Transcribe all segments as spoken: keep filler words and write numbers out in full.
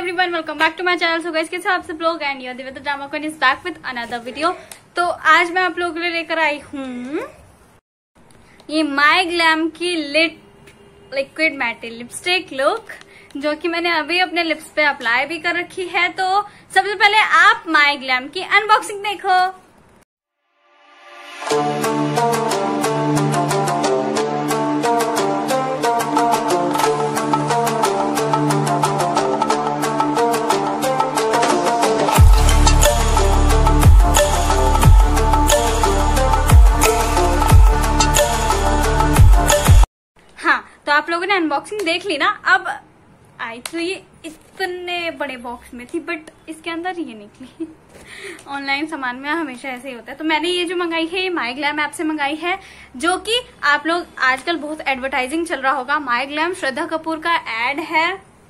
Everyone, welcome back to my channel. So guys, कैसे आप सब लोग and your Divya drama queen is back with another video. तो आज मैं आप लोगों के लिए लेकर आई हूँ ये माय ग्लैम की lit liquid matte lipstick look, जो कि मैंने अभी अपने लिप्स पे अप्लाई भी कर रखी है। तो सबसे पहले आप माय ग्लैम की अनबॉक्सिंग देखो। तो आप लोगों ने अनबॉक्सिंग देख ली ना। अब आई तो ये इतने बड़े बॉक्स में थी, बट इसके अंदर ये निकली। ऑनलाइन सामान में हमेशा ऐसे ही होता है। तो मैंने ये जो मंगाई है ये माय ग्लैम ऐप से मंगाई है, जो कि आप लोग आजकल बहुत एडवर्टाइजिंग चल रहा होगा। माय ग्लैम श्रद्धा कपूर का एड है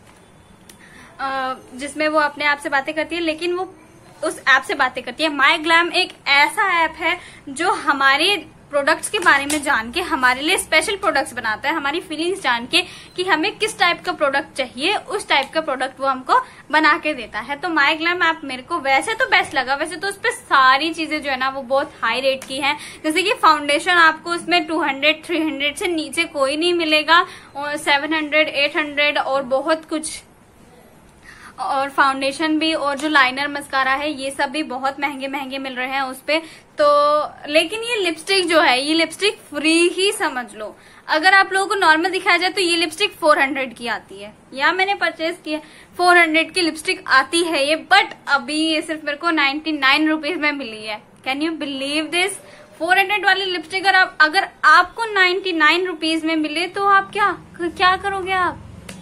जिसमें वो अपने आप से बातें करती है, लेकिन वो उस ऐप से बातें करती है। माय ग्लैम एक ऐसा ऐप है जो हमारे प्रोडक्ट्स के बारे में जान के हमारे लिए स्पेशल प्रोडक्ट्स बनाता है। हमारी फीलिंग्स जान के कि हमें किस टाइप का प्रोडक्ट चाहिए, उस टाइप का प्रोडक्ट वो हमको बना के देता है। तो माय ग्लैम ऐप मेरे को वैसे तो बेस्ट लगा। वैसे तो उस पर सारी चीजें जो है ना वो बहुत हाई रेट की हैं। जैसे कि फाउंडेशन आपको उसमें टू हंड्रेड थ्री हंड्रेड से नीचे कोई नहीं मिलेगा, और सेवन हंड्रेड एट हंड्रेड और बहुत कुछ, और फाउंडेशन भी, और जो लाइनर मस्कारा है ये सब भी बहुत महंगे महंगे मिल रहे हैं उस पे। तो लेकिन ये लिपस्टिक जो है ये लिपस्टिक फ्री ही समझ लो। अगर आप लोगों को नॉर्मल दिखाया जाए तो ये लिपस्टिक फोर हंड्रेड की आती है, या मैंने परचेज की है फोर हंड्रेड की लिपस्टिक आती है ये, बट अभी ये सिर्फ मेरे को नाइन्टी नाइन रुपीज में मिली है। Can you believe this? Four hundred वाली लिपस्टिक अगर आप अगर आपको नाइन्टी नाइन रुपीज में मिले तो आप क्या क्या करोगे आप?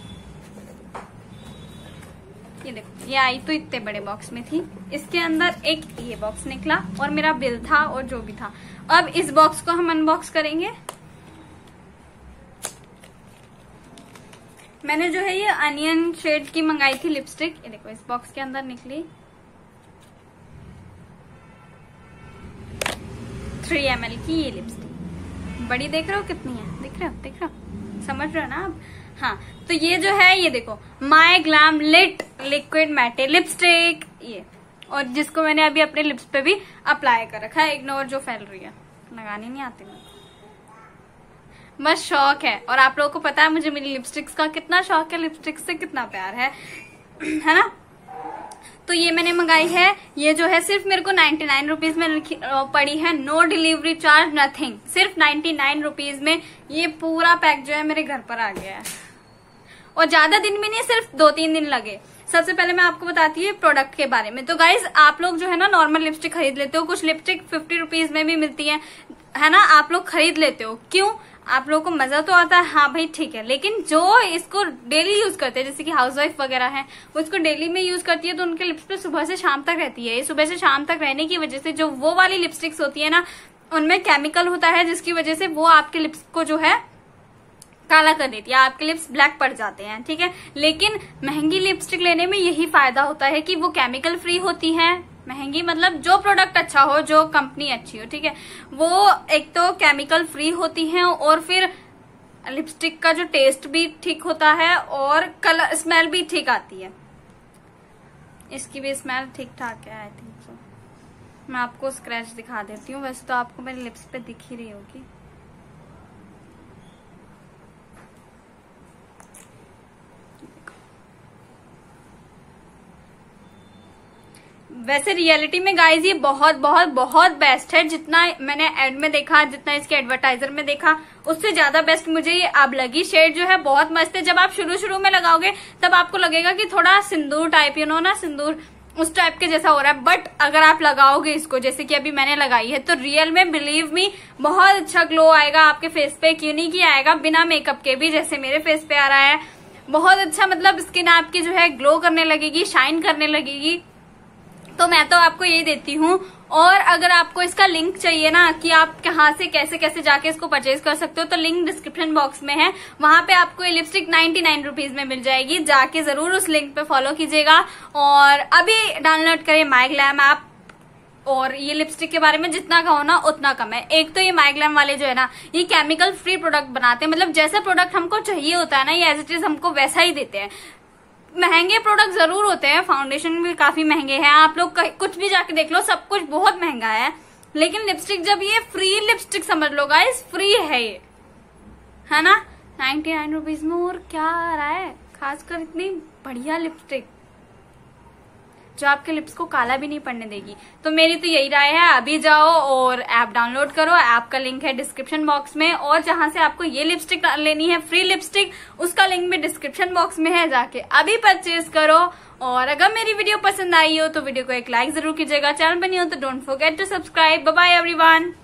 ये देखो, ये आई तो इतने बड़े बॉक्स में थी। इसके अंदर एक ये बॉक्स निकला और मेरा बिल था और जो भी था। अब इस बॉक्स को हम अनबॉक्स करेंगे। मैंने जो है ये अनियन शेड की मंगाई थी लिपस्टिक। ये देखो, इस बॉक्स के अंदर निकली थ्री एम एल की ये लिपस्टिक। बड़ी देख रहे हो कितनी है? दिख रहे हो दिख रहे हो समझ रहे हो ना आप? हाँ, तो ये जो है ये देखो my glam lit liquid matte lipstick, ये, और जिसको मैंने अभी अपने लिप्स पे भी अप्लाई कर रखा है। इग्नोर जो फैल रही है, लगानी नहीं आती मुझे, बस शौक है। और आप लोगों को पता है मुझे मेरी लिपस्टिक्स का कितना शौक है, लिपस्टिक्स से कितना प्यार है है ना। तो ये मैंने मंगाई है, ये जो है सिर्फ मेरे को नाइन्टी नाइन रुपीज में पड़ी है। नो डिलीवरी चार्ज, नथिंग, सिर्फ नाइन्टी नाइन रुपीज में ये पूरा पैक जो है मेरे घर पर आ गया है। और ज्यादा दिन भी नहीं, सिर्फ दो तीन दिन लगे। सबसे पहले मैं आपको बताती हूँ प्रोडक्ट के बारे में। तो गाइज, आप लोग जो है ना नॉर्मल लिपस्टिक खरीद लेते हो, कुछ लिपस्टिक फिफ्टी रुपीज में भी मिलती है है ना, आप लोग खरीद लेते हो। क्यों? आप लोगों को मजा तो आता है, हाँ भाई ठीक है। लेकिन जो इसको डेली यूज करते हैं, जैसे कि हाउसवाइफ वगैरह है, वो इसको डेली में यूज करती है, तो उनके लिप्स पे सुबह से शाम तक रहती है। ये सुबह से शाम तक रहने की वजह से जो वो वाली लिपस्टिक्स होती है ना, उनमें केमिकल होता है, जिसकी वजह से वो आपके लिप्स को जो है काला कर देती है, आपके लिप्स ब्लैक पड़ जाते हैं, ठीक है। लेकिन महंगी लिपस्टिक लेने में यही फायदा होता है कि वो केमिकल फ्री होती है। महंगी मतलब जो प्रोडक्ट अच्छा हो, जो कंपनी अच्छी हो, ठीक है, वो एक तो केमिकल फ्री होती है, और फिर लिपस्टिक का जो टेस्ट भी ठीक होता है, और कलर स्मेल भी ठीक आती है। इसकी भी स्मेल ठीक ठाक है आई थिंक सो। मैं आपको स्क्रैच दिखा देती हूँ, वैसे तो आपको मेरे लिप्स पे दिख ही रही होगी। वैसे रियलिटी में गाइज ये बहुत बहुत बहुत बेस्ट है। जितना मैंने एड में देखा, जितना इसके एडवर्टाइजर में देखा, उससे ज्यादा बेस्ट मुझे ये अब लगी। शेड जो है बहुत मस्त है। जब आप शुरू शुरू में लगाओगे तब आपको लगेगा कि थोड़ा सिंदूर टाइप, यू नो ना, सिंदूर उस टाइप के जैसा हो रहा है। बट अगर आप लगाओगे इसको, जैसे कि अभी मैंने लगाई है, तो रियल में बिलीव मी बहुत अच्छा ग्लो आएगा आपके फेस पे। क्यों नहीं कि आएगा, बिना मेकअप के भी, जैसे मेरे फेस पे आ रहा है। बहुत अच्छा, मतलब स्किन आपकी जो है ग्लो करने लगेगी, शाइन करने लगेगी। तो मैं तो आपको यही देती हूँ। और अगर आपको इसका लिंक चाहिए ना कि आप कहाँ से कैसे कैसे जाके इसको परचेज कर सकते हो, तो लिंक डिस्क्रिप्शन बॉक्स में है। वहां पे आपको ये लिपस्टिक नाइन्टी नाइन रुपीज में मिल जाएगी। जाके जरूर उस लिंक पे फॉलो कीजिएगा और अभी डाउनलोड करें माय ग्लैम ऐप। और ये लिपस्टिक के बारे में जितना कहो ना उतना कम है। एक तो ये माय ग्लैम वाले जो है ना, ये केमिकल फ्री प्रोडक्ट बनाते हैं। मतलब जैसा प्रोडक्ट हमको चाहिए होता है ना, ये एज इट इज हमको वैसा ही देते हैं। महंगे प्रोडक्ट जरूर होते हैं, फाउंडेशन भी काफी महंगे हैं, आप लोग कुछ भी जाके देख लो, सब कुछ बहुत महंगा है। लेकिन लिपस्टिक जब ये फ्री लिपस्टिक समझ लो गाइस, फ्री है ये, है ना, नाइन्टी नाइन रुपीज में। और क्या आ रहा है, खासकर इतनी बढ़िया लिपस्टिक जो आपके लिप्स को काला भी नहीं पड़ने देगी। तो मेरी तो यही राय है, अभी जाओ और ऐप डाउनलोड करो, ऐप का लिंक है डिस्क्रिप्शन बॉक्स में, और जहां से आपको ये लिपस्टिक लेनी है फ्री लिपस्टिक, उसका लिंक भी डिस्क्रिप्शन बॉक्स में है, जाके अभी परचेज करो। और अगर मेरी वीडियो पसंद आई हो तो वीडियो को एक लाइक जरूर कीजिएगा, चैनल पर नहीं हो तो don't forget to subscribe. Bye bye everyone.